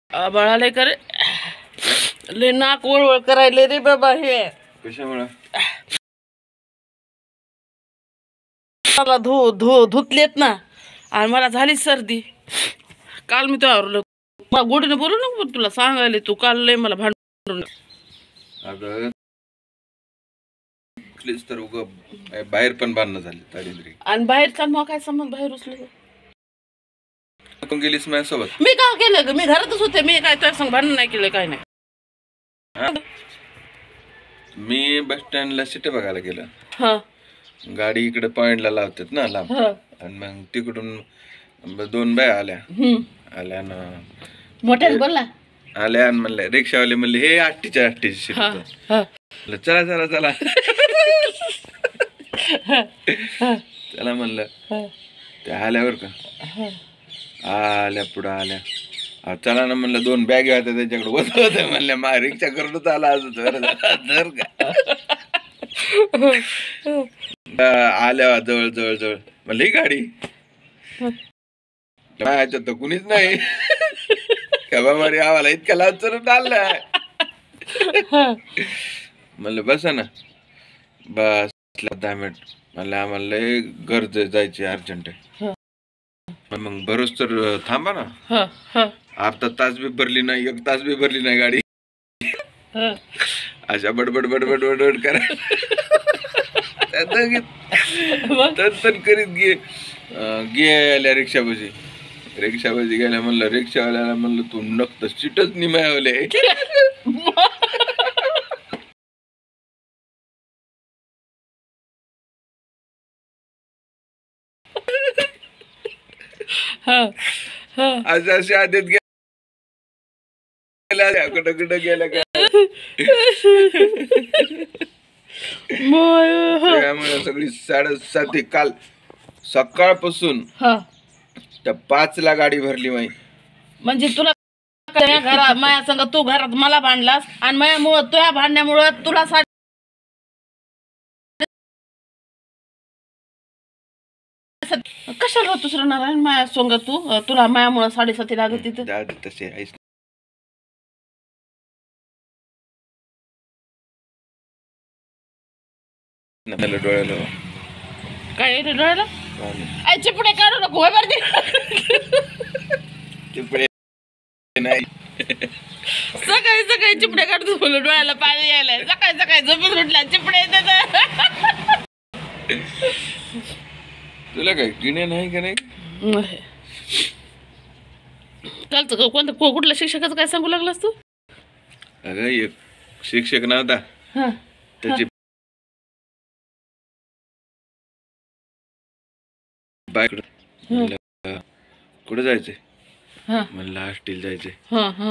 बाळाला करे ले नाक वळवळ करायले रे बाबा. हे कशामुळे? मला धुतलेत ना आणि मला झाली सर्दी. काल मी तुला गोडीने बोलू नको तुला सांगायले. तू काल लय मला भांडून. अगं तर उग बाहेर पण बांधणं झाली ताडींद्री. आणि बाहेर चाल मग काय संबंध? बाहेर उचल गेलीस माझ्यासोबत? मी काय केलं ग? मी घरातच होते. मी काय तुझ्या संग भांडण नाही केलं, काय नाही. मी बस स्टँडला सिटी बघायला गेलं. हा गाडी इकडे पॉइंटला लावतात ना लांब. आणि मग तिकडून दोन बाया आल्या ना मोठ्याने बोलला. आल्या आणि म्हणले रिक्षावाले म्हणले हे 8च्या सीट. चला चला चला चला म्हणलं. ते आल्यावर का आल्या पुढं आल्या चला ना म्हणलं. दोन बॅग होत्या त्याच्याकडे बसत होते. म्हणल्या मा रिक्षा करूनच आला अजून जर का आल्या जवळ जवळ जवळ म्हणलं ही गाडी ह्याच्यात तर कुणीच नाही. मारी आम्हाला इतक्या लाच चढून आलाय. म्हणलं बसा ना. बस 10 मिनिट म्हणलं आम्हाला लय गरज जायची अर्जंट आहे. मग बरोच तर थांबा ना. अर्धा तास बी भरली नाही, 1 तास बी भरली नाही गाडी. अशा बडबड बडबड बडबड करा करीत गेल्या रिक्षाबाजी गेल्या. म्हणलं रिक्षावाल्याला म्हणलं तू नक्त सीटच निमावले. अशा आधीत गेल्या कुठं कुठं गेल्या का. त्यामुळे सगळी 7:30 काल सकाळपासून त्या 5ला गाडी भरली माई. म्हणजे तुला घरात माया संग तू घरात मला भांडलास आणि मायामुळं तुझ्या भांडण्यामुळं तुला कशाला दुसरं नारायण माया संग तुला मायामुळं 7:30 लागत तिथं. तसे आहेस डोळ्याला काय येते डोळ्याला? चिपडे काढू नको चिपडे नाही. सकाळी सकाळी चिपडे काढतो बोलू डोळ्याला पाणी यायला. सकाळी सकाळी झोपून उठला चिपडे येतात. तुला काय गिणे नाही का? नाही कालचं कोणतं कुठल्या शिक्षकाचं काय सांगू लागलास तू? अगं एक शिक्षक नव्हता त्याची बाईक कुठे जायचंय म्हणलं हॉस्टेल जायचंय.